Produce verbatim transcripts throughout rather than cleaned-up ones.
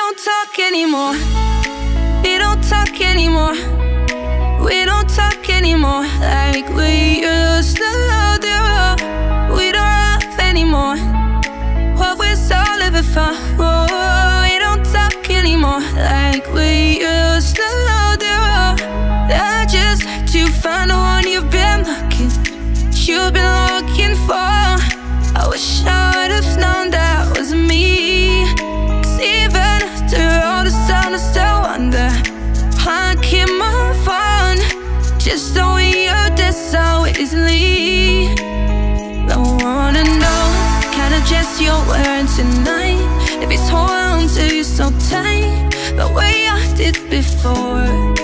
don't talk anymore. We don't talk anymore. We don't talk anymore like we used to do. We don't laugh anymore. What we're so living for. Oh, we don't talk anymore like we used to do. I just had to find the one you've been looking, you've been looking for. I wish I would have known that was me. Cause even after all the sun, I still wonder how I keep my phone. Just the way you did so easily. Don't wanna know the kind of dress you're wearing tonight, if it's holding on to you so tight, the way I did before.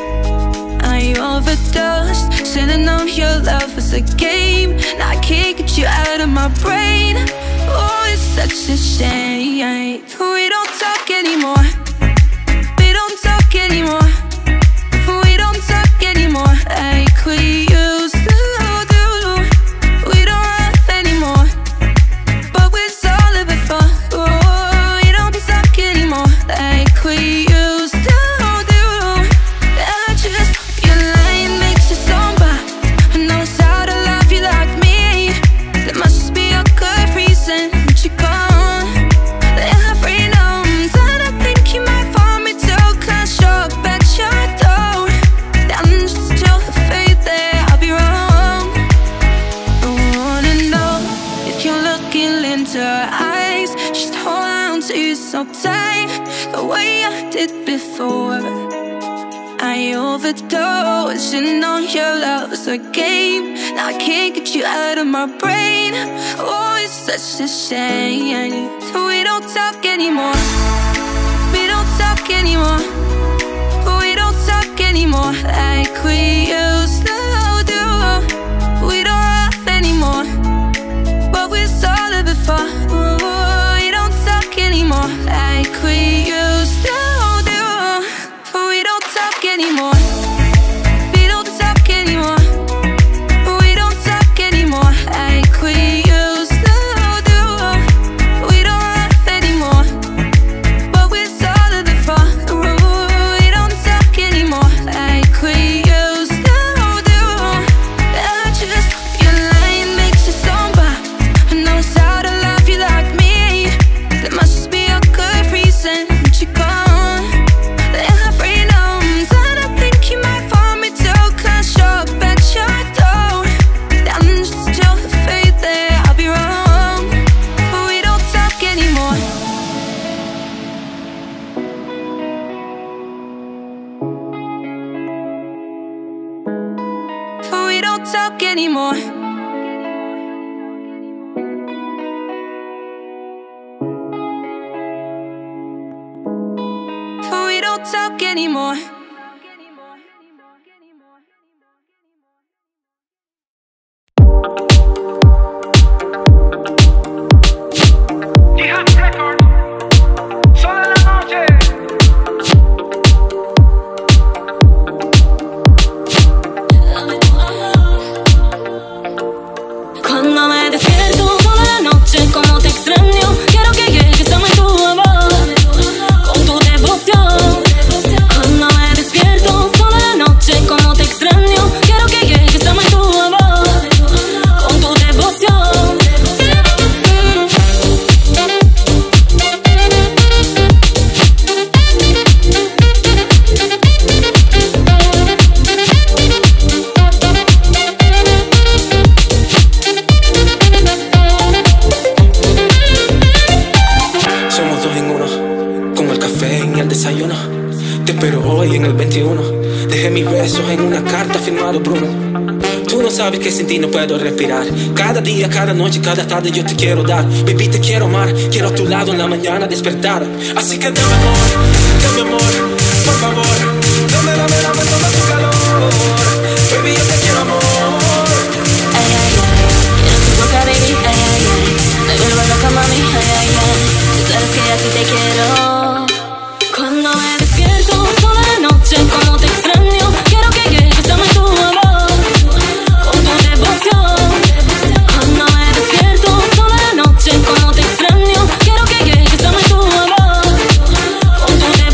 I overdosed, should've known your love was a game. Now I can't get you out of my brain. Oh, it's such a shame. We don't talk anymore. We don't talk anymore. We don't talk anymore like we used to do. We don't laugh anymore, but we're so living for. Oh, we don't talk anymore like we used to do. I just hope your lying makes you somber and knows how to love you like me. There must be a good reason that you're gone. Every now and then I think you might want me to crash up at your door. I'm just still afraid that I'll be wrong. I wanna know if you're looking into her eyes, she's holding on to you so tight, the way I did before. I overdosed, and know your love was a game. Now I can't get you out of my brain. Oh, it's such a shame. We don't talk anymore. We don't talk anymore. We don't talk anymore like we used to do. We don't laugh anymore, but we're so living for. We don't talk anymore like we used to do. We don't talk anymore. We don't talk anymore. We don't talk anymore like we used to do. We don't laugh anymore, but we're so living for. We don't talk anymore like we used to do. I just hope your lying makes you somber and knows how to love you like me. There must be a good reason that you're gone. Every now and then I think you might want me to crash up at your door. I'm just still afraid that I'll be wrong. We don't talk anymore. We don't talk anymore. We don't talk anymore. Jihad Records, Sol en la noche. Cuando me despierto por la noche, como te extraño, quiero que llegues a mi tu amor, con tu devoción. Cuando me despierto por la noche, como te extraño, quiero que llegues a mi tu amor, con tu devoción. Somos dos en uno, como el café en el desayuno. Te espero hoy en el veintiuno. Dejé mis besos en una carta firmado Bruno. Tú no sabes que sin ti no puedo respirar. Cada día, cada noche, cada tarde yo te quiero dar. Baby, te quiero amar, quiero a tu lado en la mañana despertar. Así que dame amor, dame amor, por favor. Dame, dame, dame todo tu calor. Baby, yo te quiero amor. Ay, ay, ay, quiero tu boca, baby, ay, ay, ay. Me vuelvo loca, mami, ay, ay, ay. Tú sabes que así te quiero. Cuando me despierto por la noche, como te extraño, quiero que llegues a mi tu amor, con tu devoción. Cuando me despierto por la noche, como te extraño, quiero que llegues a mi tu amor, con tu devoción.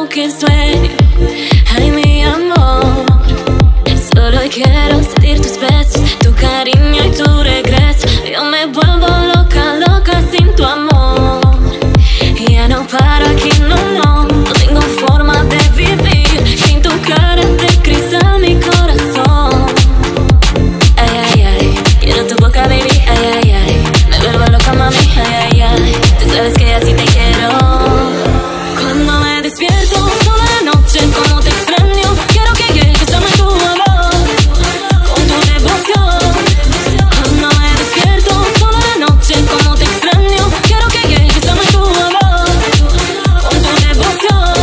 como que sueño. Ay, mi amor, solo quiero sentir tus besos, tu cariño y tu regreso. Yo me vuelvo loca, loca sin tu amor. Ya no paro aquí, no, no, no tengo forma de vivir sin tu cara de cristal, mi corazón. Ay, ay, ay, quiero tu boca, baby, ay, ay, ay. Me vuelvo loca, mami, ay, ay, ay. Tú sabes que así te quiero. Cuando me despierto toda la noche, como te extraño, quiero que llegues a mi tu amor, con tu devoción. Cuando me despierto toda la noche, como te extraño, quiero que llegues a mi tu amor, con tu devoción.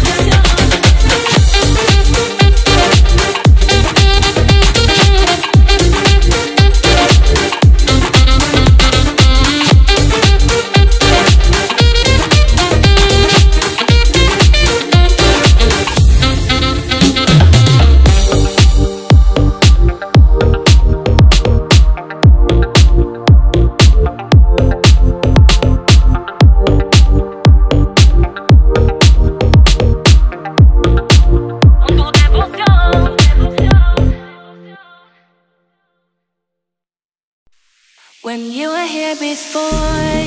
When you were here before,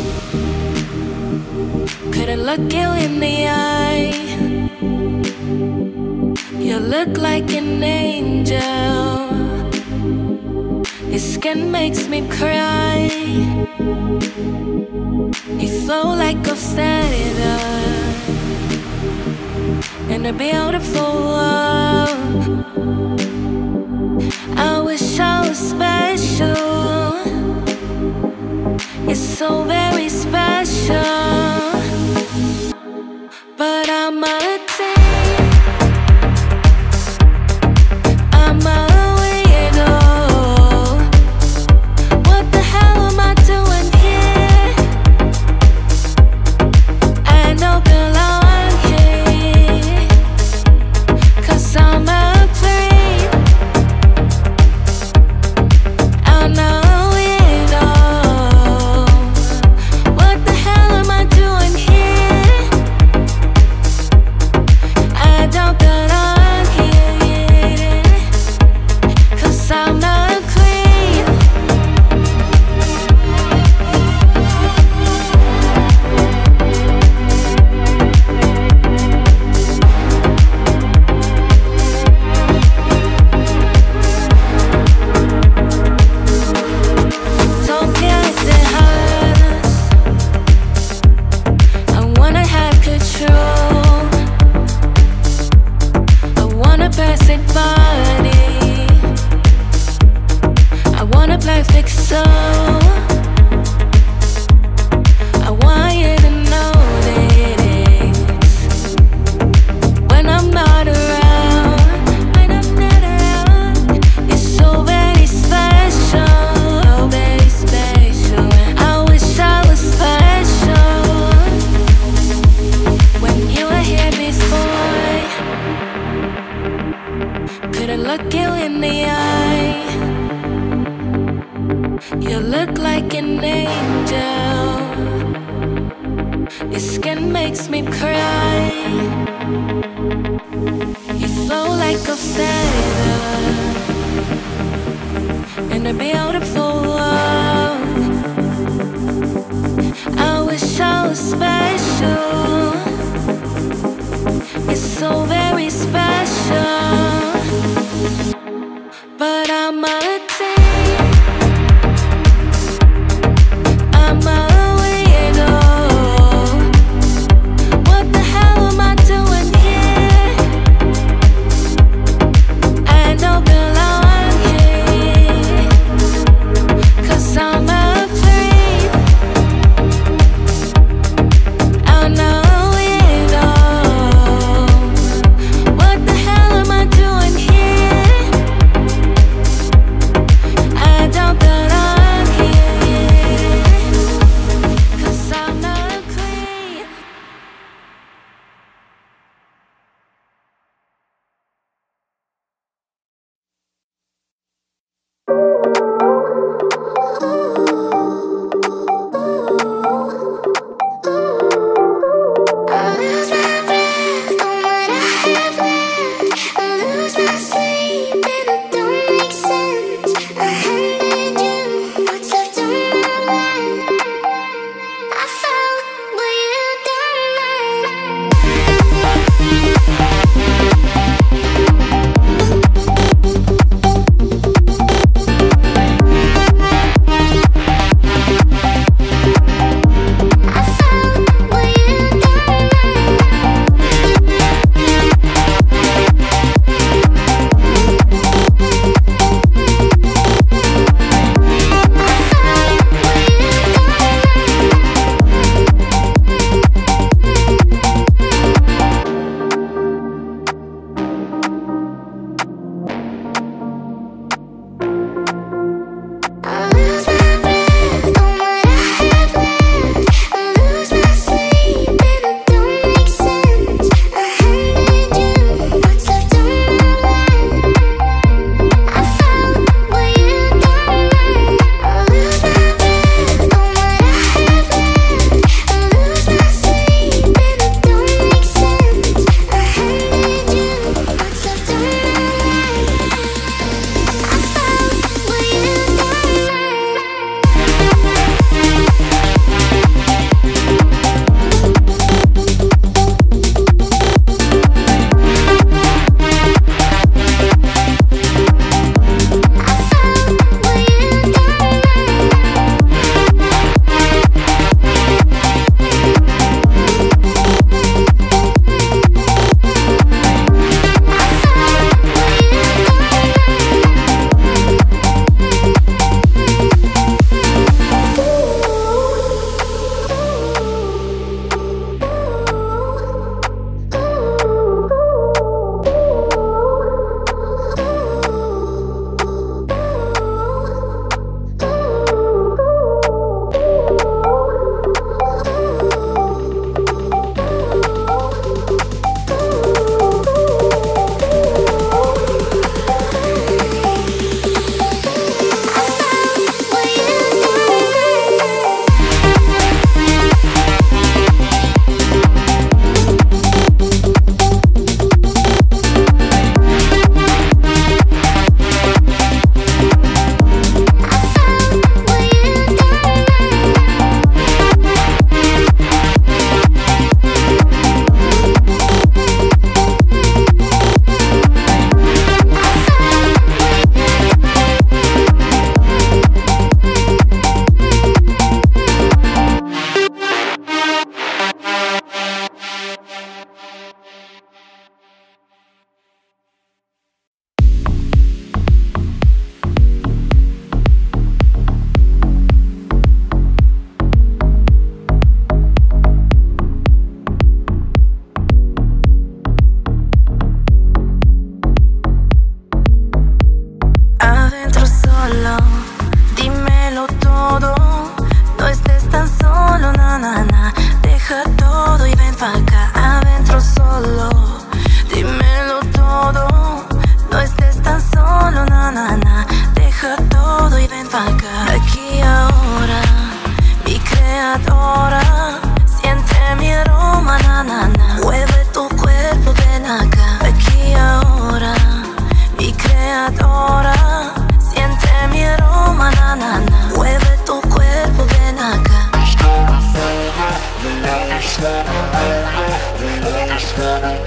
couldn't look you in the eye. You look like an angel. Your skin makes me cry. You flow like a feather in a beautiful world. I wish I was special. You're so very special, but I'm a teen. I'm a weirdo. What the hell am I doing here? I don't belong here, 'cause I'm a creep. I'm not look you in the eye. You look like an angel. Your skin makes me cry. You flow like a feather in a beautiful world. I wish I was special. You're so very special, but I'm a teen. I'm a weirdo. What the hell am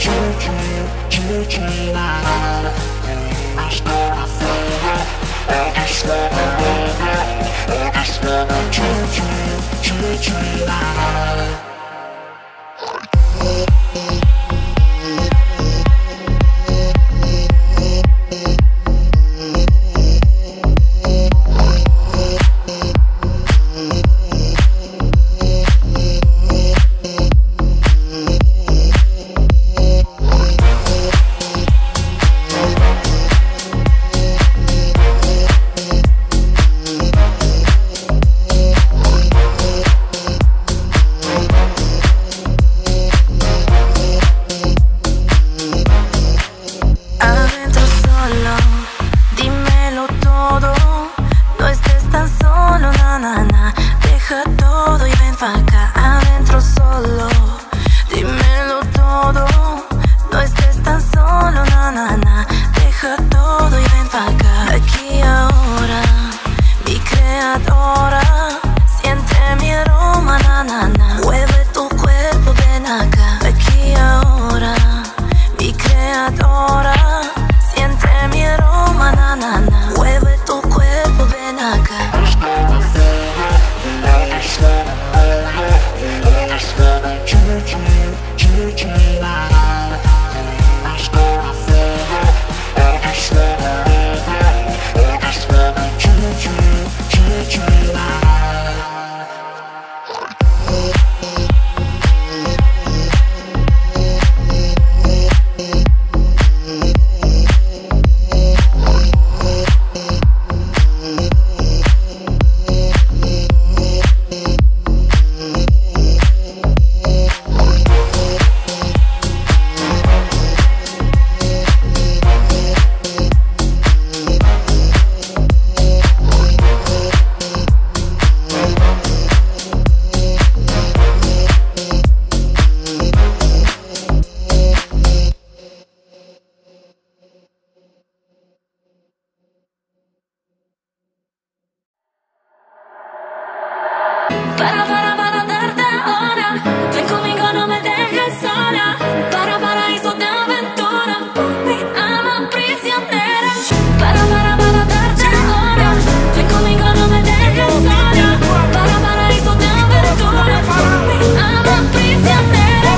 Para, para, para darte ahora. Ven conmigo, no me dejes sola. Para, paraíso de aventura. Mi alma prisionera. Para, para, para darte ahora. Ven conmigo, no me dejes sola. Para, paraíso de aventura. Mi alma prisionera.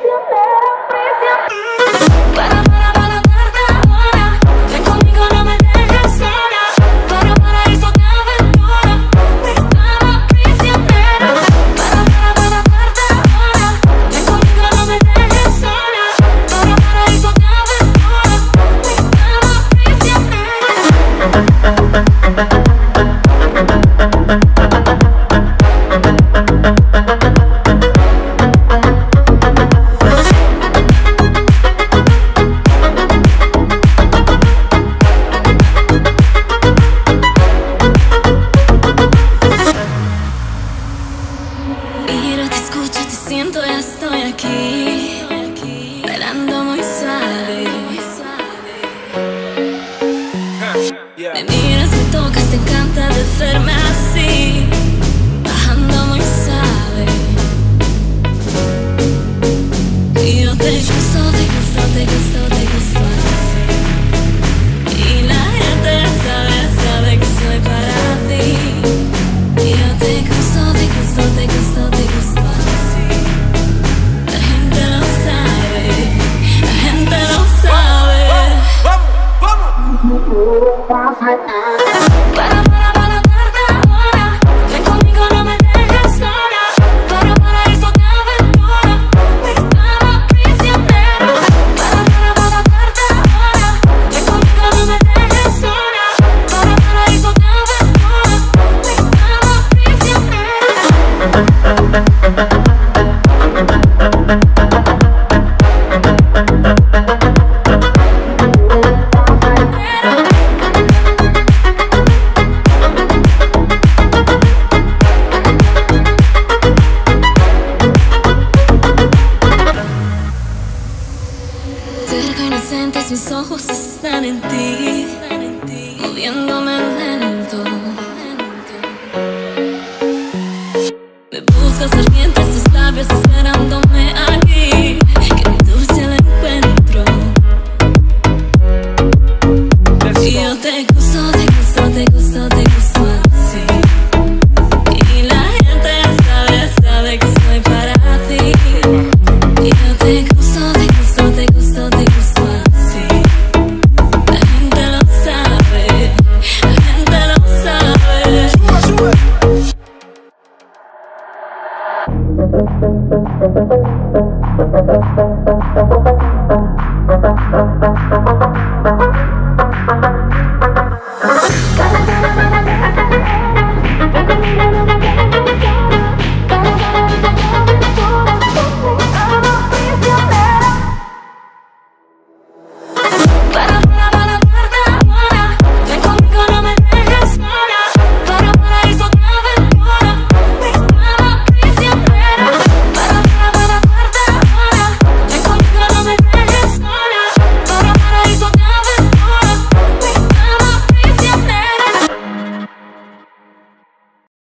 Para, para, para darte ahora. Ven conmigo, no me dejes sola. Para, paraíso de aventura. Mi alma prisionera. Para, para, para darte ahora. Ven conmigo, no me dejes sola. Para, paraíso de aventura. Mi alma prisionera. Miro, te escucho, te siento, ya estoy aquí, bailando muy suave. Me miras, me tocas, te encanta de verme así, bajando muy suave. Y yo te gusto, te gusto, te gusto, te gusto así. Y la gente ya sabe, sabe que soy para ti. Y yo te gusto, te gusto, te gusto, te gusto así. La gente lo sabe, la gente lo sabe. Para, para, para darte ahora. Ven conmigo, no me dejes sola. Para, paraíso de aventura. Mi alma prisionera. Para, para, para darte ahora. Ven conmigo, no me dejes sola. Para, paraíso de aventura. Mi alma prisionera. Cerca inocentes, mis ojos están en ti, moviéndome lento. Me buscas ardientes, tus labios esperándome aquí, que mi dulce la encuentre. Thank